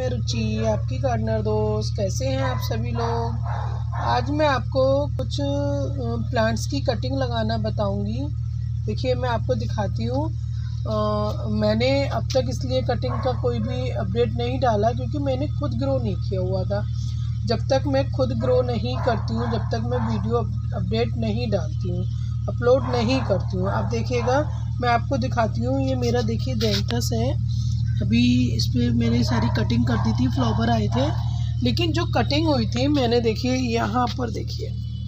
मैं रुचि, आपकी गार्डनर दोस्त। कैसे हैं आप सभी लोग। आज मैं आपको कुछ प्लांट्स की कटिंग लगाना बताऊंगी। देखिए मैं आपको दिखाती हूँ। मैंने अब तक इसलिए कटिंग का कोई भी अपडेट नहीं डाला क्योंकि मैंने खुद ग्रो नहीं किया हुआ था। जब तक मैं खुद ग्रो नहीं करती हूँ, जब तक मैं वीडियो अपडेट नहीं डालती हूँ, अपलोड नहीं करती हूँ। आप देखिएगा, मैं आपको दिखाती हूँ। ये मेरा देखिए डेंथस है। अभी इस पर मैंने सारी कटिंग कर दी थी, फ्लावर आए थे, लेकिन जो कटिंग हुई थी मैंने, देखिए यहाँ पर देखिए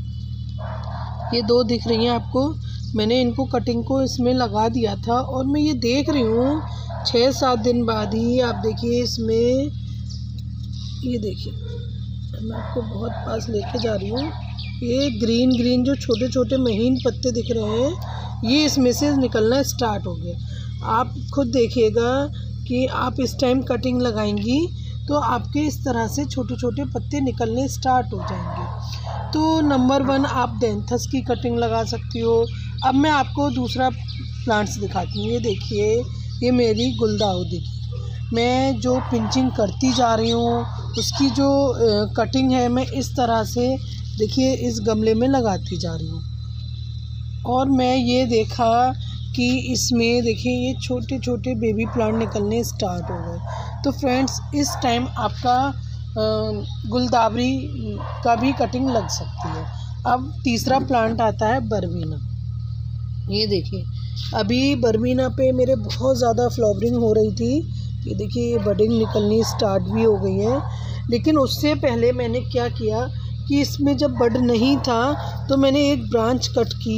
ये दो दिख रही हैं आपको। मैंने इनको कटिंग को इसमें लगा दिया था और मैं ये देख रही हूँ 6-7 दिन बाद ही आप देखिए इसमें, ये देखिए मैं आपको बहुत पास लेके जा रही हूँ। ये ग्रीन जो छोटे छोटे महीन पत्ते दिख रहे हैं, ये इसमें से निकलना स्टार्ट हो गया। आप खुद देखिएगा कि आप इस टाइम कटिंग लगाएंगी तो आपके इस तरह से छोटे छोटे पत्ते निकलने स्टार्ट हो जाएंगे। तो नंबर 1 आप डेंथस की कटिंग लगा सकती हो। अब मैं आपको दूसरा प्लांट्स दिखाती हूँ। ये देखिए, ये मेरी गुलदाउदी की मैं जो पिंचिंग करती जा रही हूँ, उसकी जो कटिंग है मैं इस तरह से देखिए इस गमले में लगाती जा रही हूँ। और मैं ये देखा कि इसमें देखिए ये छोटे छोटे बेबी प्लांट निकलने स्टार्ट हो गए। तो फ्रेंड्स, इस टाइम आपका गुलदावरी का भी कटिंग लग सकती है। अब तीसरा प्लांट आता है बरबीना। ये देखिए अभी बरबीना पे मेरे बहुत ज़्यादा फ्लावरिंग हो रही थी। ये देखिए ये बडिंग निकलनी स्टार्ट भी हो गई है। लेकिन उससे पहले मैंने क्या किया कि इसमें जब बड नहीं था तो मैंने एक ब्रांच कट की।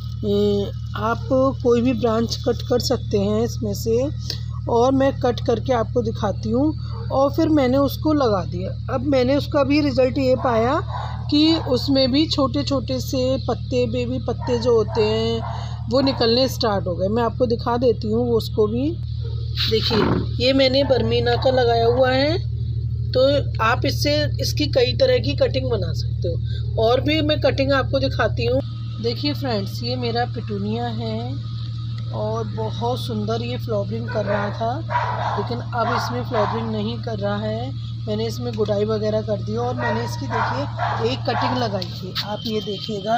आप कोई भी ब्रांच कट कर सकते हैं इसमें से, और मैं कट करके आपको दिखाती हूँ। और फिर मैंने उसको लगा दिया। अब मैंने उसका भी रिज़ल्ट ये पाया कि उसमें भी छोटे छोटे से पत्ते, बेबी पत्ते जो होते हैं वो निकलने स्टार्ट हो गए। मैं आपको दिखा देती हूँ वो उसको भी। देखिए ये मैंने बरबीना का लगाया हुआ है। तो आप इससे इसकी कई तरह की कटिंग बना सकते हो। और भी मैं कटिंग आपको दिखाती हूँ। देखिए फ्रेंड्स, ये मेरा पिटूनिया है और बहुत सुंदर ये फ्लावरिंग कर रहा था, लेकिन अब इसमें फ्लावरिंग नहीं कर रहा है। मैंने इसमें गुड़ाई वगैरह कर दी और मैंने इसकी देखिए एक कटिंग लगाई थी। आप ये देखिएगा,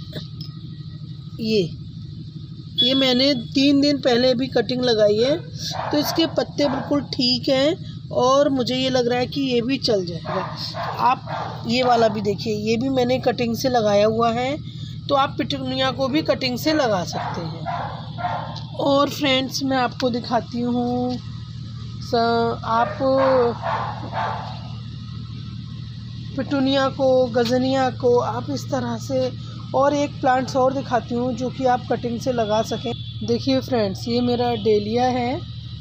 ये मैंने 3 दिन पहले भी कटिंग लगाई है। तो इसके पत्ते बिल्कुल ठीक हैं और मुझे ये लग रहा है कि ये भी चल जाएगा। आप ये वाला भी देखिए, ये भी मैंने कटिंग से लगाया हुआ है। तो आप पिटूनिया को भी कटिंग से लगा सकते हैं। और फ्रेंड्स, मैं आपको दिखाती हूँ, आप पिटूनिया को, गजनिया को आप इस तरह से, और एक प्लांट्स और दिखाती हूँ जो कि आप कटिंग से लगा सकें। देखिए फ्रेंड्स, ये मेरा डेलिया है।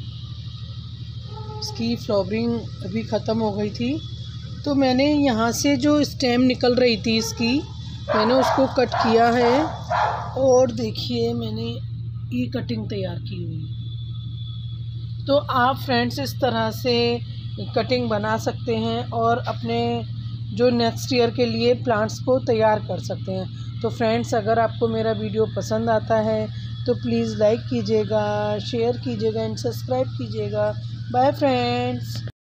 इसकी फ्लावरिंग अभी ख़त्म हो गई थी। तो मैंने यहाँ से जो स्टेम निकल रही थी इसकी, मैंने उसको कट किया है। और देखिए मैंने ये कटिंग तैयार की हुई है। तो आप फ्रेंड्स इस तरह से कटिंग बना सकते हैं और अपने जो नेक्स्ट ईयर के लिए प्लांट्स को तैयार कर सकते हैं। तो फ्रेंड्स, अगर आपको मेरा वीडियो पसंद आता है तो प्लीज़ लाइक कीजिएगा, शेयर कीजिएगा एंड सब्सक्राइब कीजिएगा। Bye friends.